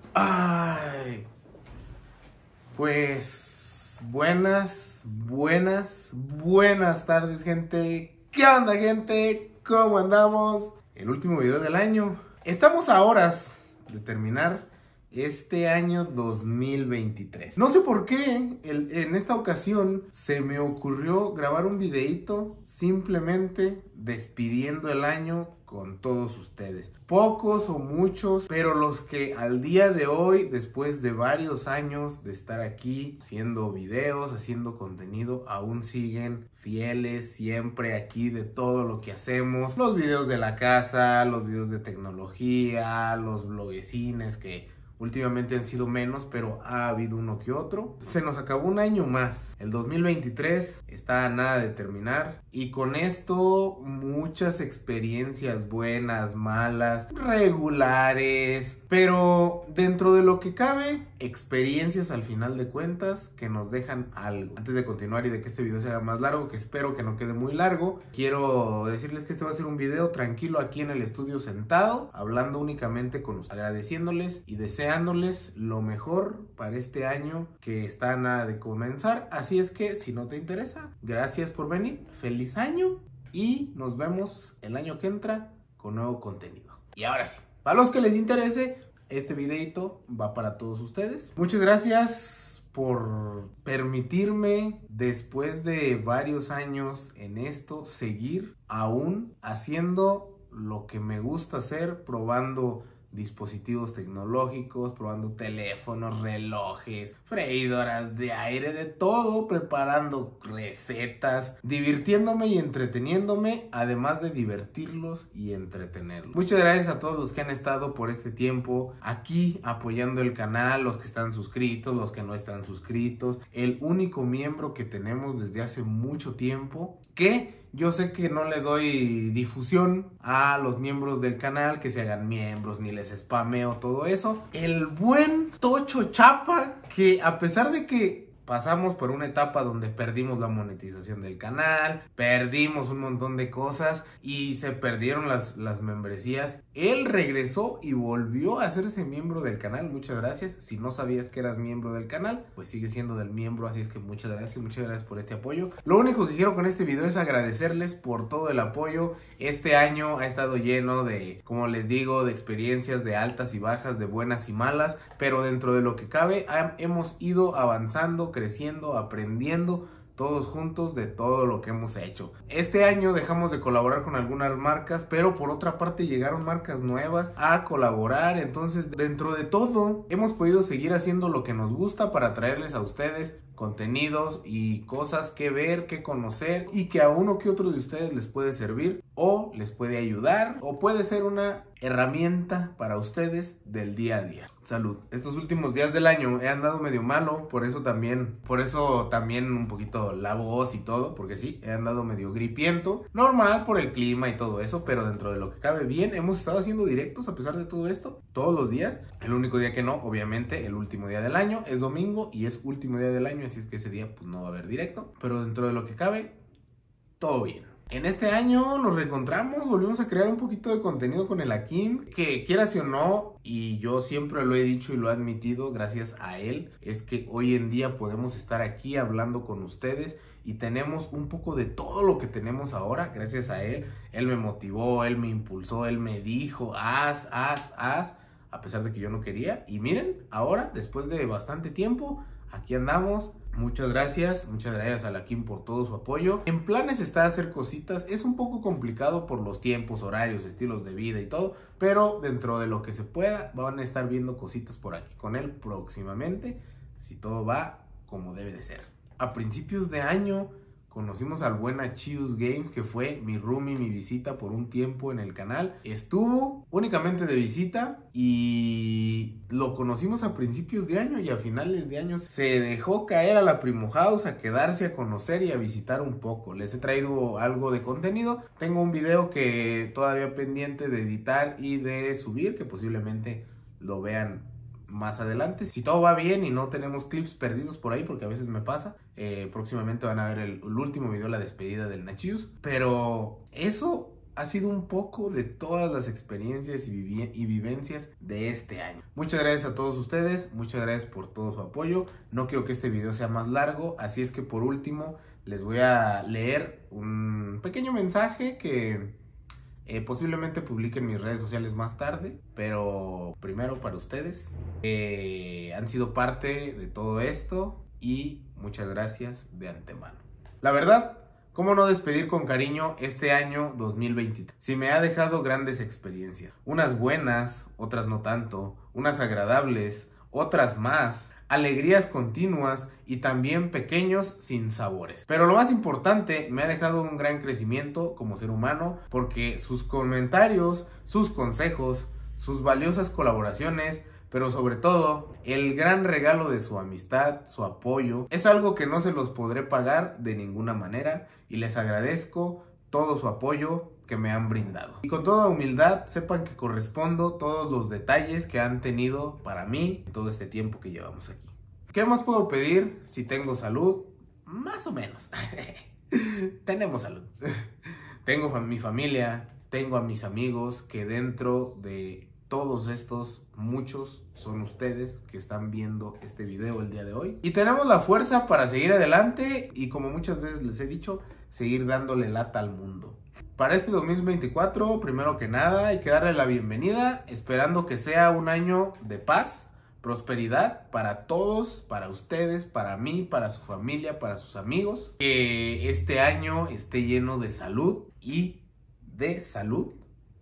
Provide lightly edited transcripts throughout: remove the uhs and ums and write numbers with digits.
Ay, pues buenas tardes, gente. ¿Qué onda, gente? ¿Cómo andamos? El último video del año. Estamos a horas de terminar este año 2023. No sé por qué en esta ocasión se me ocurrió grabar un videito simplemente despidiendo el año con todos ustedes. Pocos o muchos, pero los que al día de hoy, después de varios años de estar aquí haciendo videos, haciendo contenido, aún siguen fieles siempre aquí de todo lo que hacemos. Los videos de la casa, los videos de tecnología, los bloguecines que últimamente han sido menos, pero ha habido uno que otro. Se nos acabó un año más. El 2023 está a nada de terminar. Y con esto muchas experiencias buenas, malas, regulares. Pero dentro de lo que cabe, experiencias al final de cuentas que nos dejan algo. Antes de continuar y de que este video se haga más largo, que espero que no quede muy largo, quiero decirles que este va a ser un video tranquilo aquí en el estudio sentado, hablando únicamente con ustedes, agradeciéndoles y deseándoles lo mejor para este año que está a nada de comenzar. Así es que si no te interesa, gracias por venir, feliz año y nos vemos el año que entra con nuevo contenido. Y ahora sí, para los que les interese, este videito va para todos ustedes. Muchas gracias por permitirme, después de varios años en esto, seguir aún haciendo lo que me gusta hacer, probando dispositivos tecnológicos, probando teléfonos, relojes, freidoras de aire, de todo, preparando recetas, divirtiéndome y entreteniéndome, además de divertirlos y entretenerlos. Muchas gracias a todos los que han estado por este tiempo aquí apoyando el canal, los que están suscritos, los que no están suscritos, el único miembro que tenemos desde hace mucho tiempo, que yo sé que no le doy difusión a los miembros del canal, que se hagan miembros, ni les spameo todo eso. El buen Tocho Chapa, que a pesar de que pasamos por una etapa donde perdimos la monetización del canal, perdimos un montón de cosas y se perdieron las membresías, él regresó y volvió a hacerse miembro del canal. Muchas gracias. Si no sabías que eras miembro del canal, pues sigue siendo del miembro, así es que muchas gracias por este apoyo. Lo único que quiero con este video es agradecerles por todo el apoyo. Este año ha estado lleno de, como les digo, de experiencias, de altas y bajas, de buenas y malas, pero dentro de lo que cabe hemos ido avanzando, creciendo, aprendiendo todos juntos de todo lo que hemos hecho. Este año dejamos de colaborar con algunas marcas, pero por otra parte llegaron marcas nuevas a colaborar. Entonces, dentro de todo, hemos podido seguir haciendo lo que nos gusta para traerles a ustedes contenidos y cosas que ver, que conocer y que a uno que otro de ustedes les puede servir o les puede ayudar o puede ser una herramienta para ustedes del día a día. Salud. Estos últimos días del año he andado medio malo, por eso también un poquito la voz y todo, porque sí, he andado medio gripiento, normal por el clima y todo eso, pero dentro de lo que cabe bien. Hemos estado haciendo directos a pesar de todo esto, todos los días. El único día que no, obviamente, el último día del año, es domingo y es último día del año, así es que ese día pues no va a haber directo, pero dentro de lo que cabe, todo bien. En este año nos reencontramos, volvimos a crear un poquito de contenido con el Akin, que quieras o no, y yo siempre lo he dicho y lo he admitido, gracias a él, es que hoy en día podemos estar aquí hablando con ustedes y tenemos un poco de todo lo que tenemos ahora, gracias a él. Él me motivó, él me impulsó, él me dijo, haz, a pesar de que yo no quería. Y miren, ahora, después de bastante tiempo, aquí andamos. Muchas gracias a la Kim por todo su apoyo. En planes está hacer cositas, es un poco complicado por los tiempos, horarios, estilos de vida y todo, pero dentro de lo que se pueda van a estar viendo cositas por aquí con él próximamente, si todo va como debe de ser. A principios de año conocimos al buen Achius Games, que fue mi roomie, mi visita por un tiempo en el canal. Estuvo únicamente de visita y lo conocimos a principios de año, y a finales de año se dejó caer a la Primo House a quedarse a conocer y a visitar un poco. Les he traído algo de contenido. Tengo un video que todavía pendiente de editar y de subir, que posiblemente lo vean más adelante, si todo va bien y no tenemos clips perdidos por ahí, porque a veces me pasa. Próximamente van a ver el último video, la despedida del Nachius. Pero eso ha sido un poco de todas las experiencias y vivencias de este año. Muchas gracias a todos ustedes, muchas gracias por todo su apoyo. No quiero que este video sea más largo, así es que por último les voy a leer un pequeño mensaje que posiblemente publique en mis redes sociales más tarde, pero primero para ustedes han sido parte de todo esto y muchas gracias de antemano. La verdad, ¿cómo no despedir con cariño este año 2023? Si me ha dejado grandes experiencias, unas buenas, otras no tanto, unas agradables, otras más, alegrías continuas y también pequeños sinsabores. Pero lo más importante, me ha dejado un gran crecimiento como ser humano, porque sus comentarios, sus consejos, sus valiosas colaboraciones, pero sobre todo, el gran regalo de su amistad, su apoyo, es algo que no se los podré pagar de ninguna manera y les agradezco todo su apoyo que me han brindado. Y con toda humildad, sepan que correspondo todos los detalles que han tenido para mí en todo este tiempo que llevamos aquí. ¿Qué más puedo pedir si tengo salud? Más o menos. Tenemos salud. Tengo a mi familia, tengo a mis amigos, que dentro de todos estos, muchos son ustedes que están viendo este video el día de hoy. Y tenemos la fuerza para seguir adelante y, como muchas veces les he dicho, seguir dándole lata al mundo. Para este 2024, primero que nada, hay que darle la bienvenida, esperando que sea un año de paz, prosperidad para todos, para ustedes, para mí, para su familia, para sus amigos. Que este año esté lleno de salud y de salud.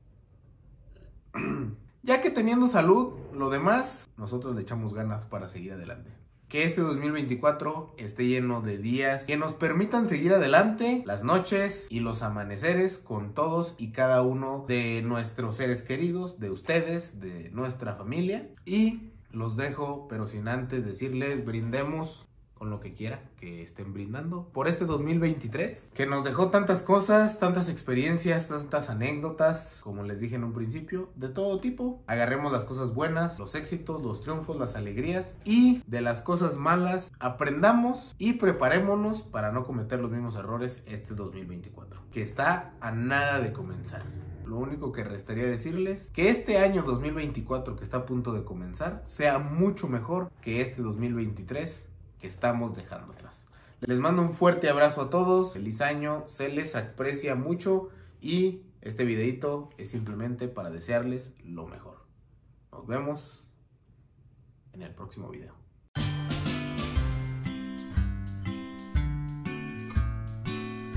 Ya que teniendo salud, lo demás, nosotros le echamos ganas para seguir adelante. Que este 2024 esté lleno de días que nos permitan seguir adelante, las noches y los amaneceres con todos y cada uno de nuestros seres queridos, de ustedes, de nuestra familia. Y los dejo, pero sin antes decirles, brindemos con lo que quiera que estén brindando por este 2023, que nos dejó tantas cosas, tantas experiencias, tantas anécdotas, como les dije en un principio, de todo tipo. Agarremos las cosas buenas, los éxitos, los triunfos, las alegrías, y de las cosas malas aprendamos y preparémonos para no cometer los mismos errores este 2024, que está a nada de comenzar. Lo único que restaría decirles, que este año 2024 que está a punto de comenzar sea mucho mejor que este 2023 que estamos dejando atrás. Les mando un fuerte abrazo a todos, feliz año, se les aprecia mucho y este videito es simplemente para desearles lo mejor. Nos vemos en el próximo video.